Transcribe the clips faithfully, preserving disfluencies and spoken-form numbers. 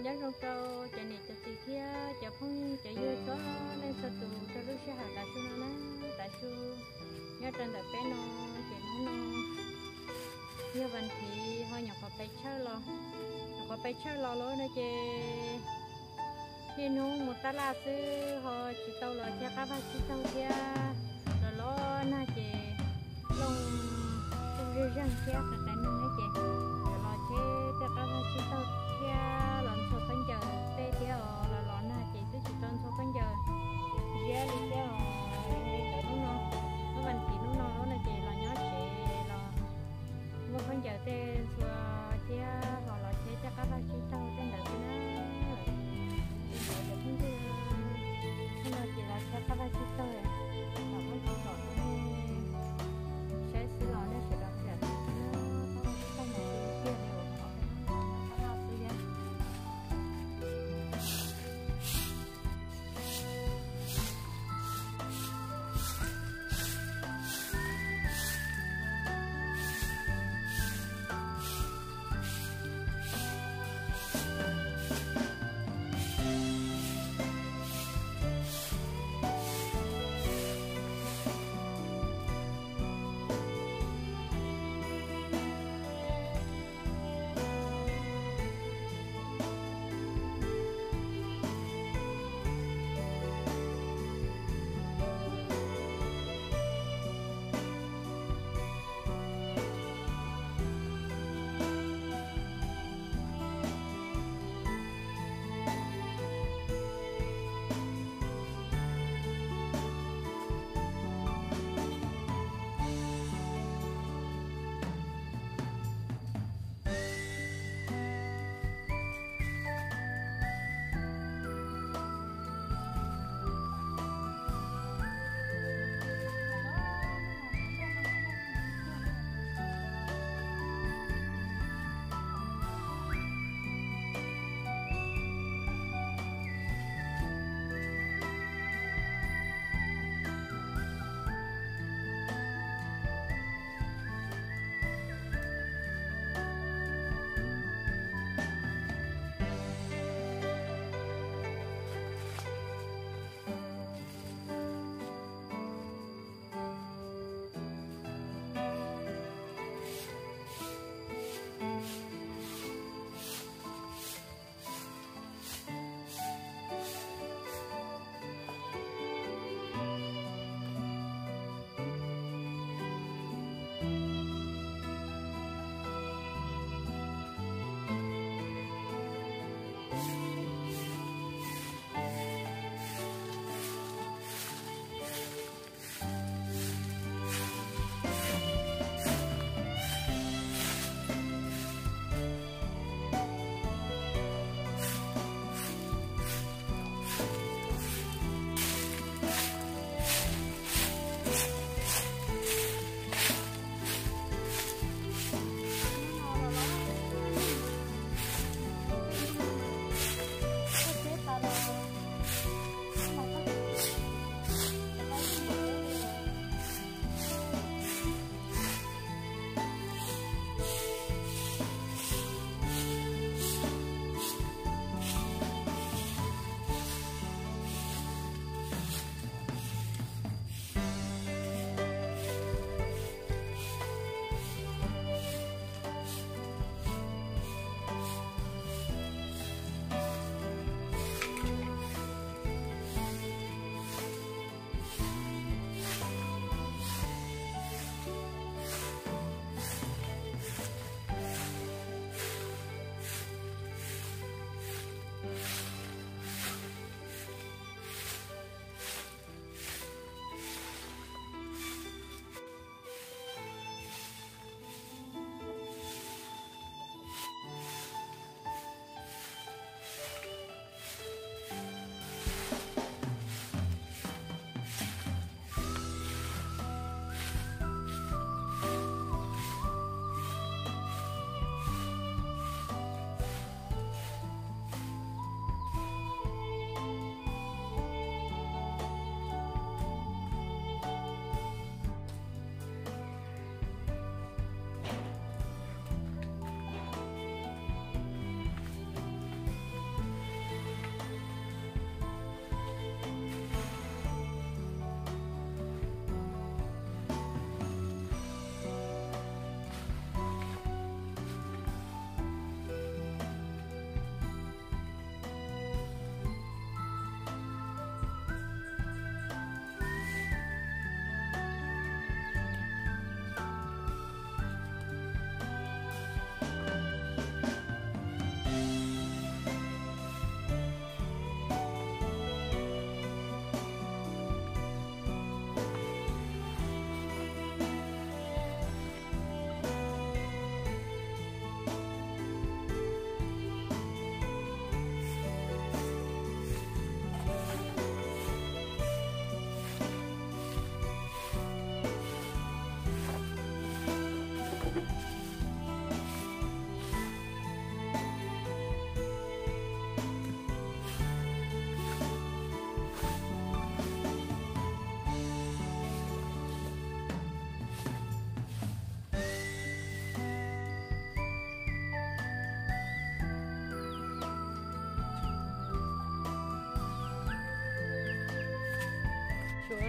nhớ trong câu chạy này cho tì kia cho phong cho dưa xóa lên sao tụ cho lúc sẽ học đại su nó đại su nhớ trên đại bé nó chạy nó nó như vậy thì họ nhập vào bay chơi lo nhập vào bay chơi lo lối nó chơi đi nung một tá la sư họ chỉ tàu là cha cá ba chỉ tàu kia rồi lo na chơi lông lông rêu răng kia cả cái nung ấy chơi rồi lo chơi cha cá ba chỉ tàu kia làm số phân giờ tê kia là lo na chơi tôi chỉ toàn số phân giờ kia đi kia đi tới nung nó nó vẫn chỉ nung nó nó là chơi là nhớ chơi là một phân giờ tê xua kia họ lo chơi cha cá ba chỉ tàu tên là cái không thì không là chỉ là cho các bạn chỉ thôi mà không có rõ sẽ xử lý để xử lý sẽ không có không có kia nhiều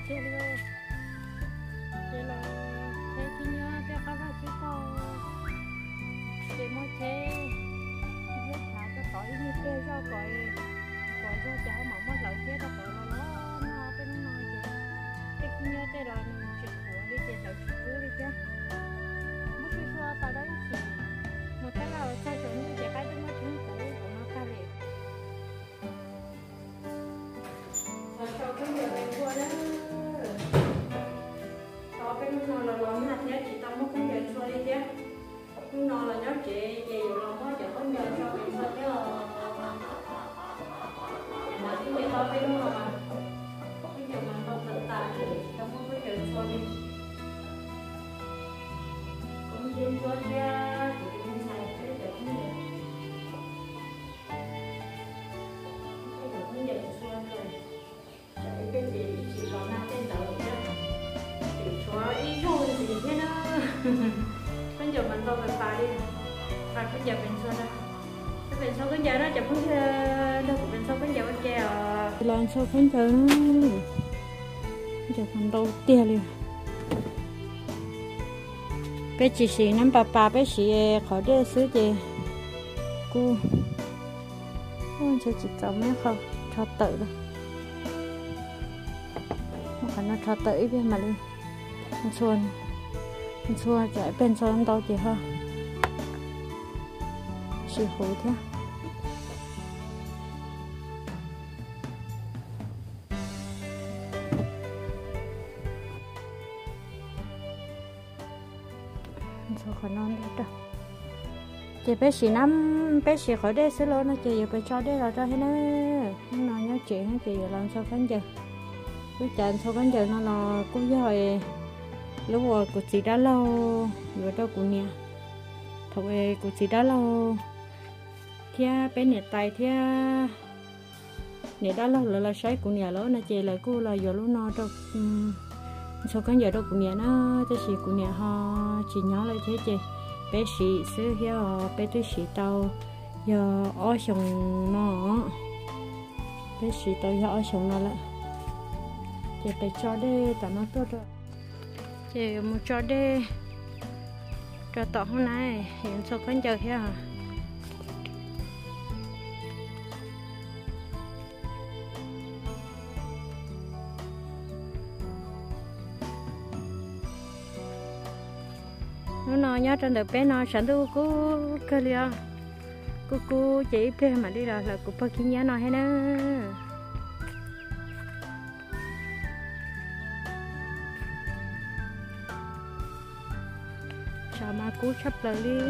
chơi luôn chơi là chơi khi nhớ cho các bạn chỉ có chơi mỗi chơi biết thả cho cõi như chơi cho cõi cõi cho cháu mà mất lợi thế đó cõi nó nó nó bên nó gì cái khi nhớ chơi rồi mình chụp của đi chơi lợi chụp của đi chứ mất suy xua tại đấy chỉ một cái là sai chuẩn như vậy cái chúng nó chúng của của nó ca liệt và sau cái giờ này qua đó sau cái nó là lòng hạt nhé chỉ tao mất cái giờ xua đi chứ nó là nhớ chị chị lòng quá chẳng có nhờ cho mình sao chứ mà chúng mình tao phải nó mà bây giờ mình tao tự tại thì tao mất cái giờ xua đi cũng duyên xua ra thì cũng này cái giờ cũng vậy cái giờ cũng giờ xua rồi chạy cái gì chỉ lòng hạt trên đầu chứ chỉ xóa ý rồi gì thế đó bây giờ mình tôi phải phá đi phá bây giờ mình sao đó cái bên sau cái giờ đó chụp không đâu của bên sau cái giờ cái à lần sau cái giờ giờ còn đâu tiền liền bé chỉ xí năm bà bà bé xí khỏi đi xứ gì cô ôi giờ chỉ tao mấy không cho tự đâu mà phải nó cho tự biết mà đi mình xuân mình xua chạy bên sau anh tao chị ha xì hủ thế sao khỏi non đấy đâu chị bé xì năm bé xì khỏi đây xí lô nó chị giờ phải cho đây là cho thế nữa nó nhớ chuyện hả chị giờ làm sao khán giờ cứ chạy sao khán giờ nó là cũng rồi lúc mà cô chỉ đã lâu rồi đâu cũng nè thôi cô chỉ đã lâu thia bên nhiệt tài thia nhiệt đã lâu là là sấy cũng nè lỡ nó chỉ là cô là giờ lúc nó đâu sau cái giờ đâu cũng nè nó cho chị cũng nè họ chỉ nhớ lại thế chị bé chị xứ here bé tôi chị tàu giờ ở sông nó bé chị tàu giờ ở sông nó lại chị phải cho đây tao nó tốt rồi chị một cho đi cho tỏ hôm nay hiện số con giờ here nó nói nhớ trên đời bé nói sẵn tôi cô cơ liền cô cô chỉ bé mà đi là là cô phải kinh nhớ nói hay nữa mà cú sắp lại đi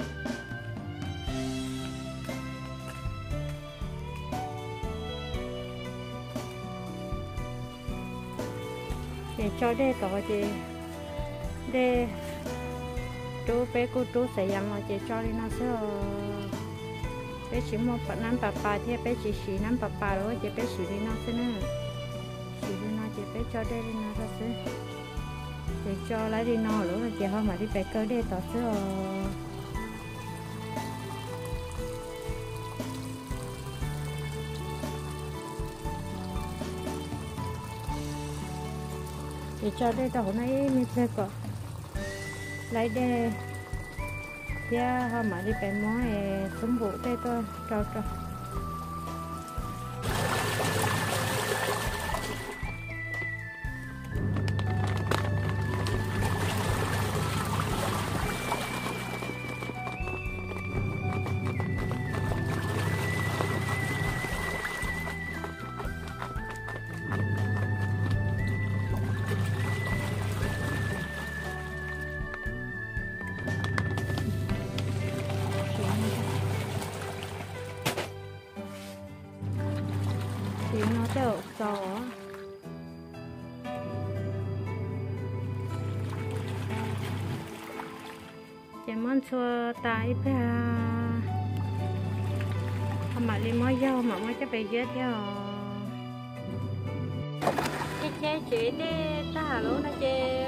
để cho đây có gì để chú bé cô chú sẽ dặn là chị cho đi nó sẽ bé chỉ một phần năm bà bà thì bé chỉ xí năm bà bà rồi chị bé xí đi nó sẽ nữa xí đi nó chị bé cho đây đi nó sẽ để cho lấy đi no nữa chị không mà đi về cơ để tỏ sữa để cho đây đầu này mình sẽ có lấy đây thì không mà đi về món súng vụ đây tôi cho cho thì nó đỡ gió chỉ muốn xua tay bé không mà đi mới vô mà mới cho bé dễ theo cái chế chị đi ta luôn nó chê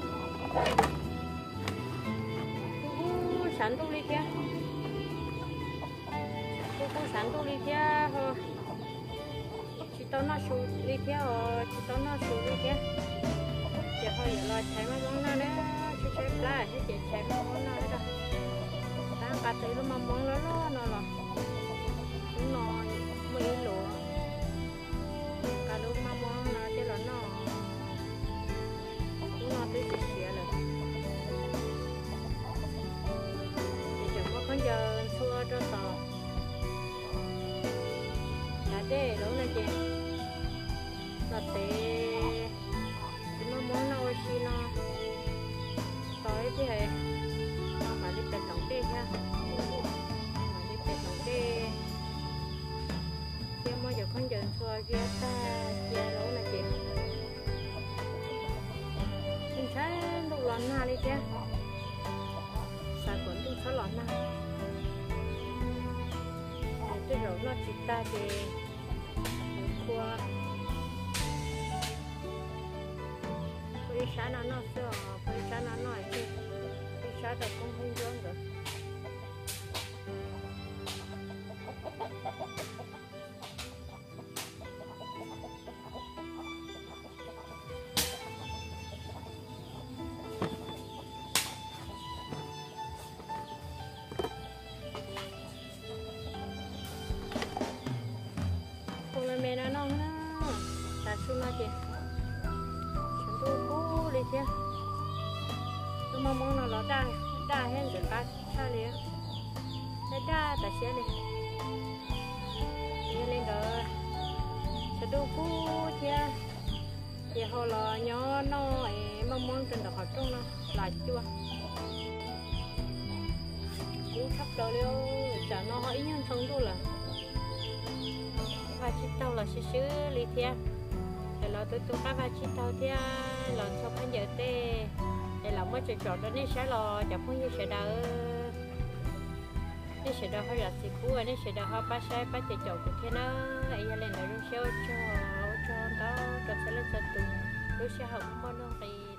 sẵn tôi đi kia cô cô sẵn tôi đi kia tao nó sụt đi theo chỉ tao nó sụt đi theo giờ thôi giờ lo chạy mấy món nó đấy chứ chạy lại hết chạy chạy mấy món nó đó ta cả tới lúc mà món nó nó nó là nó mới lúa cả lúc mà món nó thì là nó nó tới chỉ xỉa rồi thì chẳng có con giờ xua cho tao là để lúc này chị là để mà món nào xí nó tối thì hệ mà đi bên đồng đê nha mà đi bên đồng đê kia mới giờ con giờ xua kia ta kia lúc này chị mình sẽ lúc lon na đi kia xài quần lúc sáu lon na cái rượu nó chỉ ta thì qua cái sáng nó nó sữa cái sáng nó nói chứ cái sáng đó cũng không giống được mẹ nó non nó ta xuống nó chị chúng tôi cú đi chứ tôi mong mong nó nó đa đa hết rồi ta xa liền đa đa ta xé đi đi lên đó chúng tôi cú chứ thì họ là nhỏ nó mong mong trên đó họ trong nó lại chưa cú sắp đó liêu chả nó họ ý nhân thông đâu là và chỉ tàu là xíu xíu li thia để là tôi tôi cá và chỉ tàu thia là sau khi giờ tê để là mới chơi trò đó nên sẽ là chả phong như sẽ đỡ nên sẽ đỡ hơi là xịt cú nên sẽ đỡ hơi ba sai ba chơi trò của thế nó ấy lên là lúc sau cho cho đó cho sẽ lên cho tụi lúc sau học môn không thì